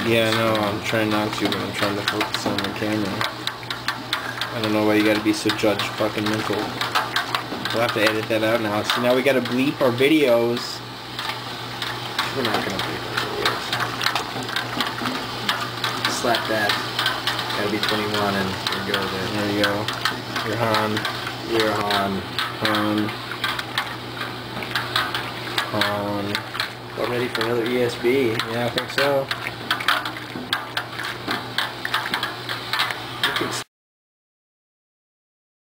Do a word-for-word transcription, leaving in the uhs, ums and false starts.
Yeah, no, I'm trying not to, but I'm trying to focus on the camera. I don't know why you gotta be so judge fucking mental. We'll have to edit that out now. So now we gotta bleep our videos. We're not gonna bleep our videos. Slap that. Gotta be twenty-one and there you go there. There you go. You're Han. You're Han. Han. Han. We're ready for another E S B. Yeah, I think so.